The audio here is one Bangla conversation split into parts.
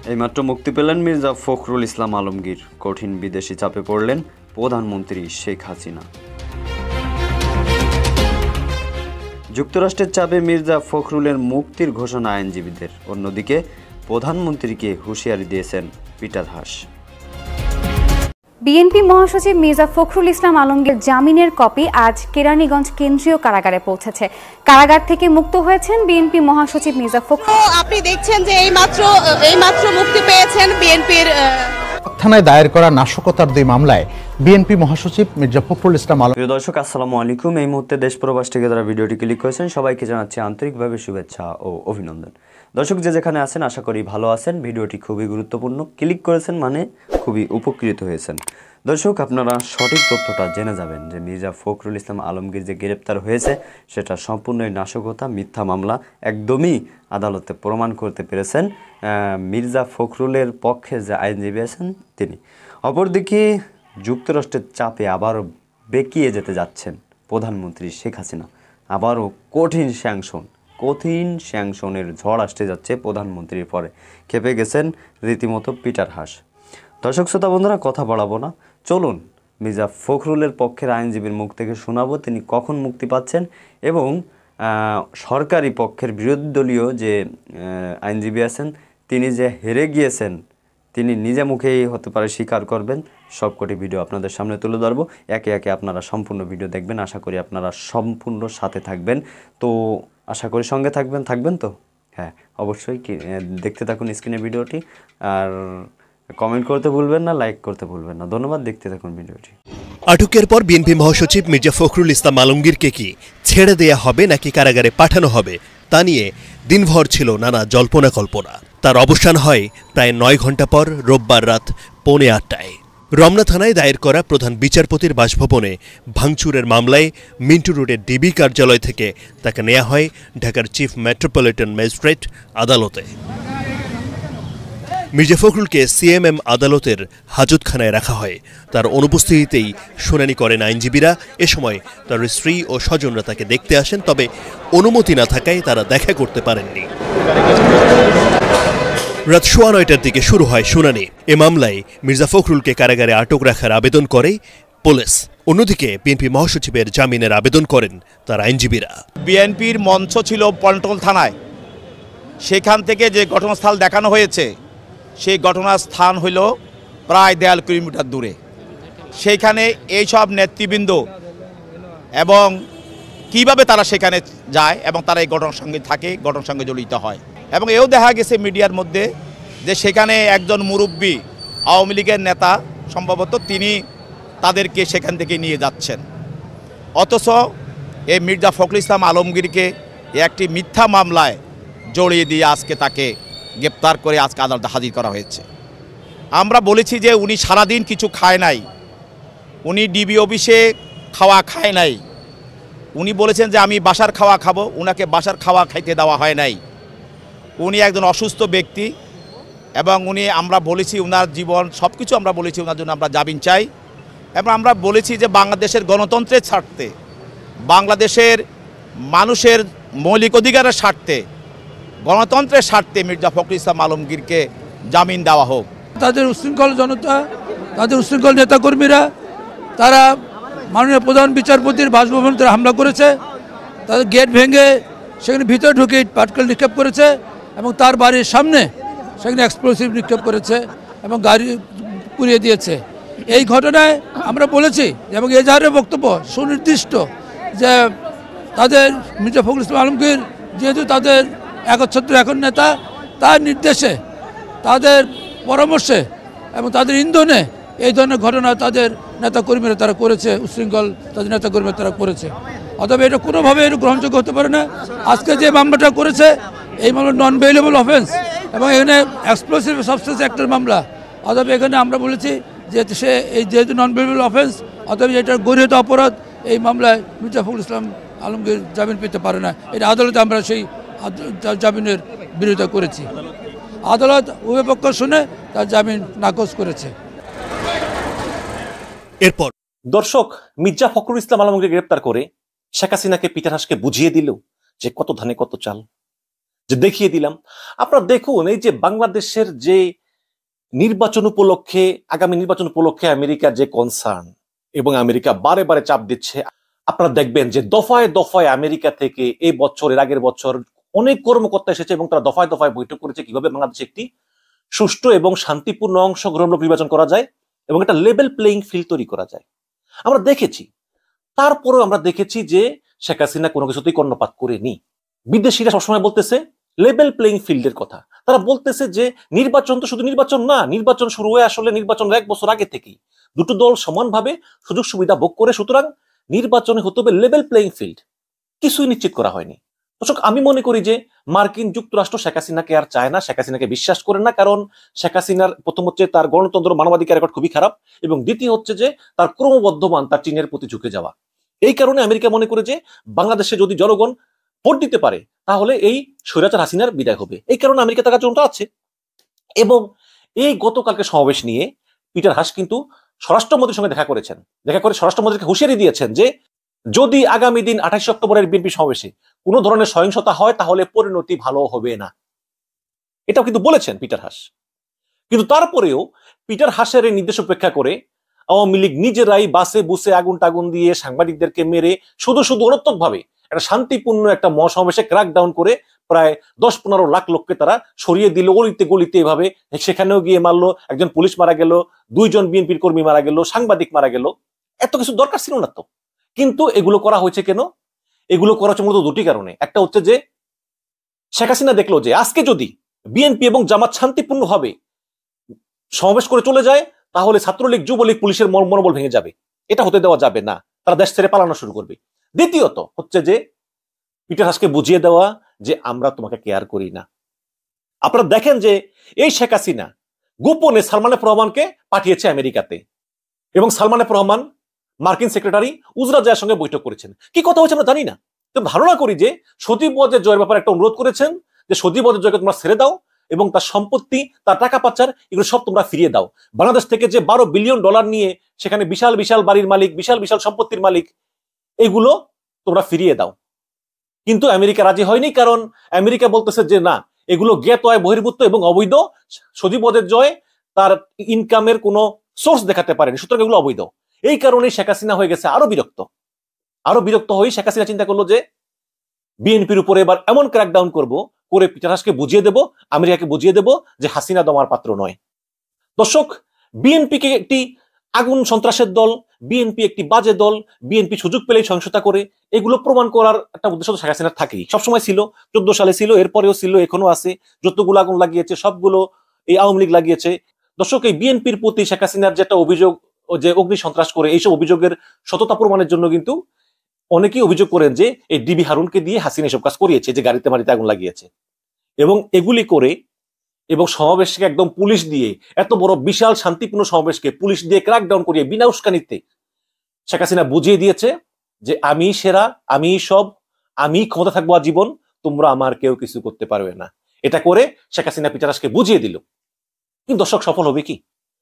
এইমাত্র মুক্তি পেলেন মির্জা ফখরুল ইসলাম আলমগীর। কঠিন বিদেশি চাপে পড়লেন প্রধানমন্ত্রী শেখ হাসিনা। যুক্তরাষ্ট্রের চাপে মির্জা ফখরুলের মুক্তির ঘোষণা আইনজীবীদের। অন্যদিকে প্রধানমন্ত্রীকে হুঁশিয়ারি দিয়েছেন পিটার হাস। বিএনপি মহাসচিব মির্জা ফখরুল ইসলাম আলমগীর জামিনের কপি আজ কেরানীগঞ্জ কেন্দ্রীয় কারাগারে পৌঁছেছে। কারাগার থেকে মুক্ত হয়েছেন বিএনপি মহাসচিব মির্জা ফখরুল। আপনি দেখছেন যে এইমাত্র মুক্তি পেয়েছেন বিএনপির থানায় দায়ের করা নাশকতার 2 মামলায় বিএনপি মহাসচিব মির্জা ফখরুল ইসলাম আলমগীর। প্রিয় দর্শক, আসসালামু আলাইকুম। এই মুহূর্তে দেশ প্রবাস থেকে যারা ভিডিওটি ক্লিক করেছেন সবাইকে জানাচ্ছি আন্তরিকভাবে শুভেচ্ছা ও অভিনন্দন। দর্শক, যে যেখানে আছেন আশা করি ভালো আছেন। ভিডিওটি খুবই গুরুত্বপূর্ণ, ক্লিক করেছেন মানে খুবই উপকৃত হয়েছেন। দর্শক, আপনারা সঠিক তথ্যটা জেনে যাবেন যে মির্জা ফখরুল ইসলাম আলমগীর যে গ্রেপ্তার হয়েছে সেটা সম্পূর্ণই নাশকতা, মিথ্যা মামলা। একদমই আদালতে প্রমাণ করতে পেরেছেন মির্জা ফখরুলের পক্ষে যে আইনজীবী আছেন তিনি। অপরদিকে যুক্তরাষ্ট্রের চাপে আবারও বেঁকিয়ে যেতে যাচ্ছেন প্রধানমন্ত্রী শেখ হাসিনা। আবারও কঠিন স্যাংশনের ঝড় আসতে যাচ্ছে প্রধানমন্ত্রীর পরে। খেপে গেছেন রীতিমতো পিটার হাস। দর্শক শ্রোতা বন্ধুরা, কথা বাড়াবো না, চলুন মির্জা ফখরুলের পক্ষের আইনজীবীর মুখ থেকে শোনাবো তিনি কখন মুক্তি পাচ্ছেন এবং সরকারি পক্ষের বিরোধী দলীয় যে আইনজীবী আছেন তিনি যে হেরে গিয়েছেন তিনি নিজে মুখেই হতে পারে স্বীকার করবেন। সবকটি ভিডিও আপনাদের সামনে তুলে ধরবো, একে একে আপনারা সম্পূর্ণ ভিডিও দেখবেন। আশা করি আপনারা সম্পূর্ণ সাথে থাকবেন। তো আশা করি সঙ্গে থাকবেন তো? হ্যাঁ, অবশ্যই দেখতে থাকুন স্ক্রিনে ভিডিওটি, আর কমেন্ট করতে ভুলবেন না, লাইক করতে ভুলবেন না। ধন্যবাদ, দেখতে থাকুন ভিডিওটি। আটকের পর বিএনপি মহাসচিব মির্জা ফখরুল ইসলাম আলমগীরকে কি ছেড়ে দেয়া হবে নাকি কারাগারে পাঠানো হবে তা নিয়ে দিনভর ছিল নানা জল্পনা কল্পনা। তার অবসান হয় প্রায় 9 ঘণ্টা পর রোববার রাত 8:15টায়। রমনা থানায় দায়ের করা প্রধান বিচারপতির বাসভবনে ভাঙচুরের মামলায় মিন্টু রোডের ডিবি কার্যালয় থেকে তাকে নেওয়া হয় ঢাকার চিফ মেট্রোপলিটন ম্যাজিস্ট্রেট আদালতে। মির্জা ফখরুলকে সিএমএম আদালতের হাজতখানায় রাখা হয়। তার অনুপস্থিতিতেই শুনানি করেন আইনজীবীরা। এ সময় তার স্ত্রী ও স্বজনরা তাকে দেখতে আসেন, তবে অনুমতি না থাকায় তারা দেখা করতে পারেননি। রাত 9:15টার দিকে শুরু হয় শুনানি। এ মামলায় মির্জা ফখরুলকে কারাগারে আটক রাখার আবেদন করে পুলিশ। অন্যদিকে বিএনপি মহাসচিবের জামিনের আবেদন করেন তার আইনজীবীরা। বিএনপির মঞ্চ ছিল পল্টন থানায়, সেখান থেকে যে ঘটনাস্থল দেখানো হয়েছে সেই ঘটনার স্থান হইল প্রায় 1.5 কিলোমিটার দূরে। সেইখানে এইসব নেতৃবৃন্দ এবং কিভাবে তারা সেখানে যায় এবং তারা এই ঘটনার সঙ্গে থাকে, ঘটনার সঙ্গে জড়িত হয়। এবং এও দেখা গেছে মিডিয়ার মধ্যে যে সেখানে একজন মুরব্বী আওয়ামী লীগের নেতা সম্ভবত তিনি তাদেরকে সেখান থেকে নিয়ে যাচ্ছেন। অথচ এই মির্জা ফখরুল ইসলাম আলমগীরকে একটি মিথ্যা মামলায় জড়িয়ে দিয়ে আজকে তাকে গ্রেপ্তার করে আজকে আদালতে হাজির করা হয়েছে। আমরা বলেছি যে উনি সারাদিন কিছু খায় নাই, উনি ডিবি অফিসে খাওয়া খায় নাই। উনি বলেছেন যে আমি বাসার খাওয়া খাবো, উনাকে বাসার খাওয়া খাইতে দেওয়া হয় নাই। উনি একজন অসুস্থ ব্যক্তি এবং আমরা বলেছি উনার জীবন সব কিছু আমরা বলেছি, ওনার জন্য আমরা জামিন চাই। এবং আমরা বলেছি যে বাংলাদেশের গণতন্ত্রের স্বার্থে, বাংলাদেশের মানুষের মৌলিক অধিকারের স্বার্থে, গণতন্ত্রের স্বার্থে মির্জা ফখরুল ইসলাম আলমগীরকে জামিন দেওয়া হোক। তাদের উশৃঙ্খল জনতা, তাদের উশৃঙ্খল নেতাকর্মীরা তারা মাননীয় প্রধান বিচারপতির বাসভবন তারা হামলা করেছে। তাদের গেট ভেঙে সেখানে ভিতরে ঢুকে পাটকেল নিক্ষেপ করেছে এবং তার বাড়ির সামনে সেখানে এক্সপ্লোসিভ নিক্ষেপ করেছে এবং গাড়ি পুড়িয়ে দিয়েছে। এই ঘটনায় আমরা বলেছি এবং এজাহারের বক্তব্য সুনির্দিষ্ট যে তাদের মির্জা ফখরুল ইসলাম আলমগীর যেহেতু তাদের একচ্ছত্র এখন নেতা, তার নির্দেশে, তাদের পরামর্শে এবং তাদের ইন্ধনে এই ধরনের ঘটনা তাদের নেতাকর্মীরা তারা করেছে, উশৃঙ্খল তাদের নেতাকর্মীরা তারা করেছে। অথবা এটা কোনোভাবে এটা গ্রহণযোগ্য হতে পারে না। আজকে যে মামলাটা করেছে এই মামলা নন বেইলেবল অফেন্স এবং এখানে এক্সপ্লোসিভ সাবস্টেন্স অ্যাক্টের মামলা। অথবা এখানে আমরা বলেছি যে সে এই যেহেতু নন বেইলেবল অফেন্স অথবা এটার গরিহত অপরাধ, এই মামলায় মির্জা ফখরুল ইসলাম আলমগীর জামিন পেতে পারে না। এটা আদালতে আমরা সেই জামিনের বিরোধিতা করেছি। আদালত উভয় পক্ষ শুনে তার জামিন নাকচ করেছে। এরপর দর্শক, মির্জা ফখরুল ইসলাম আলমগীরকে গ্রেপ্তার করে শেখ হাসিনাকে পিটার হাসকে বুঝিয়ে দিল যে কত ধানে কত চাল। যে দেখিয়ে দিলাম। আপনারা দেখুন, এই যে বাংলাদেশের যে নির্বাচন উপলক্ষে, আগামী নির্বাচন উপলক্ষে আমেরিকার যে কনসার্ন, এবং আমেরিকা বারে বারে চাপ দিচ্ছে। আপনারা দেখবেন যে দফায় দফায় আমেরিকা থেকে এই বছর, এর আগের বছর অনেক কর্মকর্তা এসেছে এবং তারা দফায় দফায় বৈঠক করেছে কিভাবে বাংলাদেশে একটি সুষ্ঠু এবং শান্তিপূর্ণ অংশগ্রহণমূলক নির্বাচন করা যায় এবং একটা লেভেল প্লেইং ফিল্ড তৈরি করা যায়। আমরা দেখেছি। তারপরেও আমরা দেখেছি যে শেখ হাসিনা কোনো কিছুতেই কর্ণপাত করেনি। বিদেশিরা সবসময় বলতেছে লেভেল প্লেইং ফিল্ডের কথা। তারা বলতেছে যে নির্বাচন তো শুধু নির্বাচন না, নির্বাচন শুরু হয়ে আসলে নির্বাচনের 1 বছর আগে থেকেই দুটো দল সমানভাবে সুযোগ সুবিধা ভোগ করে, সুতরাং নির্বাচনে হতে হবে লেভেল প্লেইং ফিল্ড। কিছুই নিশ্চিত করা হয়নি। দর্শক, আমি মনে করি যে মার্কিন যুক্তরাষ্ট্র শেখ হাসিনাকে আর চায় না, শেখ হাসিনাকে বিশ্বাস করে না। কারণ শেখ হাসিনার প্রথম হচ্ছে তার গণতন্ত্র মানবাধিকার রেকর্ড খুবই খারাপ, এবং দ্বিতীয় হচ্ছে যে তার ক্রমবর্ধমান তার চীনের প্রতি ঝুঁকে যাওয়া। এই কারণে আমেরিকা মনে করে যে বাংলাদেশে যদি জনগণ ভোট দিতে পারে তাহলে এই স্বৈরাচার হাসিনার বিদায় হবে। এই কারণে আমেরিকা তার কাছে আছে। এবং এই গতকালকে সমাবেশ নিয়ে পিটার হাস কিন্তু স্বরাষ্ট্রমন্ত্রীর সঙ্গে দেখা করেছেন। দেখা করে স্বরাষ্ট্রমন্ত্রীকে হুঁশিয়ারি দিয়েছেন যে যদি আগামী দিন 28 অক্টোবরের বিএনপি সমাবেশে কোনো ধরনের সহিংসতা হয় তাহলে পরিণতি ভালো হবে না। এটাও কিন্তু বলেছেন পিটার হাস। কিন্তু তারপরেও পিটার হাসের এই নির্দেশ উপেক্ষা করে আওয়ামী লীগ নিজেরাই বাসে বুসে আগুন টাগুন দিয়ে সাংবাদিকদেরকে মেরে শুধু শুধু অনর্থক ভাবে একটা শান্তিপূর্ণ একটা মহাসমাবেশে ক্র্যাকডাউন করে প্রায় 10-15 লাখ লোককে তারা সরিয়ে দিল গলিতে গলিতে। এভাবে সেখানেও গিয়ে মারলো, একজন পুলিশ মারা গেল, 2 জন বিএনপির কর্মী মারা গেল, সাংবাদিক মারা গেল। এত কিছু দরকার ছিল না তো। কিন্তু এগুলো করা হয়েছে কেন? এগুলো করা হচ্ছে মূলত দুটি কারণে। একটা হচ্ছে যে শেখ হাসিনা দেখলো যে আজকে যদি বিএনপি এবং জামাত শান্তিপূর্ণভাবে সমাবেশ করে চলে যায় তাহলে ছাত্রলীগ, যুবলীগ, পুলিশের মনোবল ভেঙে যাবে। এটা হতে দেওয়া যাবে না, তারা দেশ ছেড়ে পালানো শুরু করবে। দ্বিতীয়ত হচ্ছে যে পিটার হাসকে বুঝিয়ে দেওয়া যে আমরা তোমাকে কেয়ার করি না। আপনারা দেখেন যে এই শেখ হাসিনা গোপনে সালমান এফ রহমানকে পাঠিয়েছে আমেরিকাতে, এবং সালমান এফ রহমান মার্কিন সেক্রেটারি উজরা জায়ের সঙ্গে বৈঠক করেছেন। কি কথা হয়েছে আমরা জানি না, তো ধারণা করি যে সজীব ওয়াজেদ জয়ের ব্যাপারে একটা অনুরোধ করেছেন যে সজীব ওয়াজেদ জয়কে তোমরা ছেড়ে দাও এবং তার সম্পত্তি, তার টাকা পাচার, এগুলো সব তোমরা ফিরিয়ে দাও। বাংলাদেশ থেকে যে $12 বিলিয়ন নিয়ে সেখানে বিশাল বিশাল বাড়ির মালিক, বিশাল বিশাল সম্পত্তির মালিক, এগুলো তোমরা ফিরিয়ে দাও। কিন্তু আমেরিকা রাজি হয়নি, কারণ আমেরিকা বলতেছে যে না, এগুলো জ্ঞাত আয় বহির্ভূত এবং অবৈধ। সজীব ওয়াজেদ জয় তার ইনকামের কোনো সোর্স দেখাতে পারেনি, সুতরাং এগুলো অবৈধ। এই কারণে শেখ হাসিনা হয়ে গেছে আরো বিরক্ত হয়ে শেখ হাসিনা চিন্তা করলো যে বিএনপির উপরে এবার এমন ক্র্যাকডাউন করে পিটার হাসকে বুঝিয়ে দেব, আমেরিকাকে বুঝিয়ে দেব যে হাসিনা দমার পাত্র নয়। দর্শক, বিএনপিকে একটি আগুন সন্ত্রাসের দল, বিএনপি একটি বাজে দল, বিএনপি সুযোগ পেলেই সহিংসতা করে, এগুলো প্রমাণ করার একটা উদ্দেশ্য শেখ হাসিনার থাকেই, সবসময় ছিল। 14 সালে ছিল, এরপরেও ছিল, এখনো আছে। যতগুলো আগুন লাগিয়েছে সবগুলো এই আওয়ামী লীগ লাগিয়েছে। দর্শক, এই বিএনপির প্রতি শেখ হাসিনার যেটা অভিযোগ যে অগ্নি সন্ত্রাস করে, এইসব অভিযোগের সততা প্রমাণের জন্য কিন্তু অনেকেই অভিযোগ করেন যে এই ডিবি হারুনকে দিয়ে হাসিনা এসব কাজ করিয়েছে, যে গাড়িতে মাড়িতে আগুন লাগিয়েছে। এবং এগুলি করে এবং সমাবেশকে একদম পুলিশ দিয়ে, এত বড় বিশাল শান্তিপূর্ণ সমাবেশকে পুলিশ দিয়ে ক্র্যাকডাউন করিয়ে বিনা উস্কানিতে শেখ হাসিনা বুঝিয়ে দিয়েছে যে আমি সেরা, আমি সব, আমি ক্ষমতা থাকবো আজীবন, তোমরা আমার কেউ কিছু করতে পারবে না। এটা করে শেখ হাসিনা পিটার হাসকে বুঝিয়ে দিল। কিন্তু দর্শক, সফল হবে কি?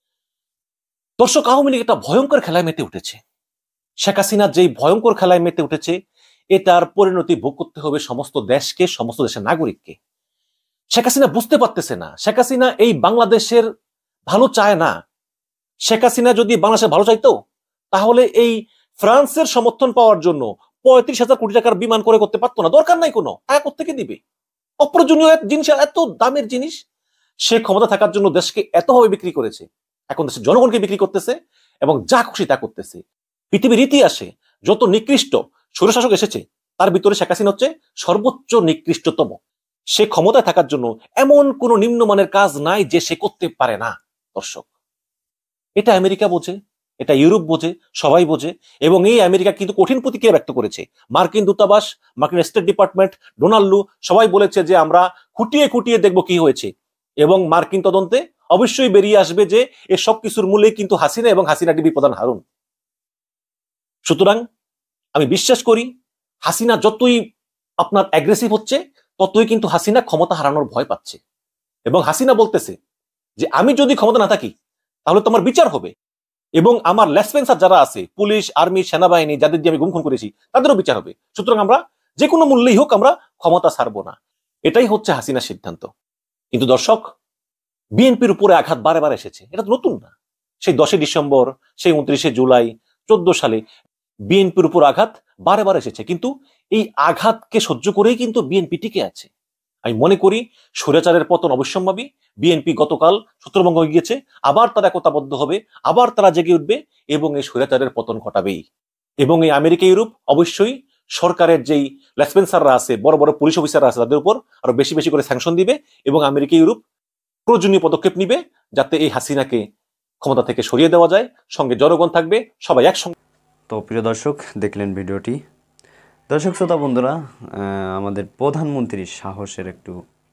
দর্শক, আওয়ামী লীগ একটা ভয়ঙ্কর খেলায় মেতে উঠেছে। শেখ হাসিনা যেই ভয়ঙ্কর খেলায় মেতে উঠেছে, এটার পরিণতি ভোগ করতে হবে সমস্ত দেশকে, সমস্ত দেশের নাগরিককে। শেখ হাসিনা বুঝতে পারতেছে না, শেখ হাসিনা এই বাংলাদেশের ভালো চায় না। শেখ হাসিনা যদি বাংলাদেশের ভালো চাইতো তাহলে এই ফ্রান্সের সমর্থন পাওয়ার জন্য 35,000 কোটি টাকার বিমান করতে পারতো না। দরকার নাই, কোনো টাকা কোত্থেকে দিবে? অপ্রয়োজনীয় জিনিস, এত দামের জিনিস সে ক্ষমতা থাকার জন্য দেশকে এতভাবে বিক্রি করেছে। এখন দেশের জনগণকে বিক্রি করতেছে এবং যা খুশি তা করতেছে। পৃথিবীর ইতিহাসে যত নিকৃষ্ট স্বৈরশাসক এসেছে তার ভিতরে শেখ হাসিনা হচ্ছে সর্বোচ্চ নিকৃষ্টতম। সে ক্ষমতায় থাকার জন্য এমন কোন নিম্নমানের কাজ নাই যে সে করতে পারে না। দর্শক, এটা আমেরিকা বোঝে, এটা ইউরোপ বোঝে, সবাই বোঝে। এবং এই আমেরিকা কিন্তু কঠিন প্রতিক্রিয়া ব্যক্ত করেছে। মার্কিন দূতাবাস, মার্কিন স্টেট ডিপার্টমেন্ট, ডোনাল্ড লু সবাই বলেছে যে আমরা খুঁটিয়ে খুঁটিয়ে দেখবো কি হয়েছে, এবং মার্কিন তদন্তে অবশ্যই বেরিয়ে আসবে যে এ সব কিছুর মূলে কিন্তু হাসিনা এবং হাসিনা ডিবি প্রধান হারুন। সুতরাং আমি বিশ্বাস করি হাসিনা যতই আপনার অ্যাগ্রেসিভ হচ্ছে ততই কিন্তু হাসিনা ক্ষমতা হারানোর ভয় পাচ্ছে। এবং হাসিনা বলতেছে যে আমি যদি ক্ষমতা না থাকি তাহলে তোমার বিচার হবে, এবং আমার লেসপেন্সার যারা আছে, পুলিশ, আর্মি, সেনাবাহিনী, যাদের দিয়ে আমি গুম খুন করেছি, তাদেরও বিচার হবে। সুতরাং আমরা যে কোনো মূল্যেই হোক আমরা ক্ষমতা ছাড়বো না। এটাই হচ্ছে হাসিনার সিদ্ধান্ত। কিন্তু দর্শক, বিএনপির উপরে আঘাত বারে বারে এসেছে, এটা তো নতুন না। সেই 10 ডিসেম্বর, সেই 29 জুলাই 14 সালে বিএনপির উপর আঘাত বারে বারে এসেছে, কিন্তু এই আঘাতকে সহ্য করেই কিন্তু বিএনপি টিকে আছে। আমি মনে করি স্বৈরাচারের পতন অবশ্যম্ভাবী। বিএনপি গতকাল সূত্রভঙ্গ হয়ে গিয়েছে, আবার তারা একতাবদ্ধ হবে, আবার তারা জেগে উঠবে এবং এই স্বৈরাচারের পতন ঘটাবেই। এবং এই আমেরিকা ইউরোপ অবশ্যই সরকারের যেই লেসপেন্সাররা আছে, বড় বড় পুলিশ অফিসাররা আছে, তাদের উপর আরো বেশি বেশি করে স্যাংশন দিবে এবং আমেরিকা ইউরোপ প্রয়োজনীয় পদক্ষেপ নিবে যাতে এই হাসিনাকে ক্ষমতা থেকে সরিয়ে দেওয়া যায়। সঙ্গে জনগণ থাকবে, সবাই একসঙ্গে। তো প্রিয় দর্শক, দেখলেন ভিডিওটি। দর্শক শ্রোতা বন্ধুরা, আমাদের প্রধানমন্ত্রীর সাহসের একটু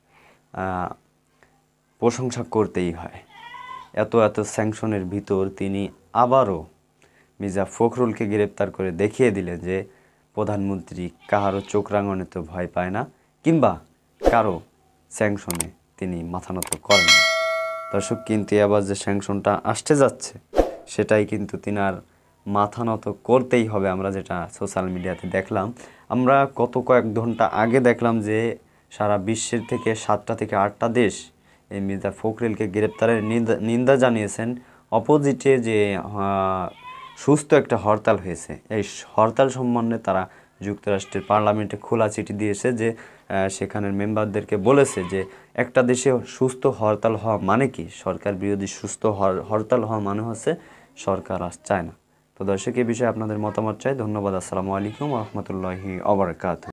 প্রশংসা করতেই হয়। এত স্যাংশনের ভিতর তিনি আবারও মির্জা ফখরুলকে গ্রেপ্তার করে দেখিয়ে দিলেন যে প্রধানমন্ত্রী কারো চোখ রাঙানোতে তো ভয় পায় না, কিংবা কারো স্যাংশনে তিনি মাথা নত করেন না। দর্শক, কিন্তু আবার যে স্যাংশনটা আসতে যাচ্ছে সেটাই কিন্তু তিনার মাথা নত করতেই হবে। আমরা যেটা সোশ্যাল মিডিয়াতে দেখলাম, আমরা গত কয়েক ঘন্টা আগে দেখলাম যে সারা বিশ্বের থেকে 7টা থেকে 8টা দেশ এই মির্জা ফখরুলকে গ্রেপ্তারের নিন্দা জানিয়েছেন। অপোজিটে যে সুস্থ একটা হরতাল হয়েছে, এই হরতাল সম্বন্ধে তারা যুক্তরাষ্ট্রের পার্লামেন্টে খোলা চিঠি দিয়েছে, যে সেখানের মেম্বারদেরকে বলেছে যে একটা দেশে সুস্থ হরতাল হওয়া মানে কি, সরকার বিরোধী সুস্থ হরতাল হওয়া মানে হচ্ছে সরকার চায় না। তো দর্শক, এই বিষয়ে আপনাদের মতামত চাই। ধন্যবাদ। আসসালামু আলাইকুম ওয়া রাহমাতুল্লাহি ওয়া বারাকাতুহু।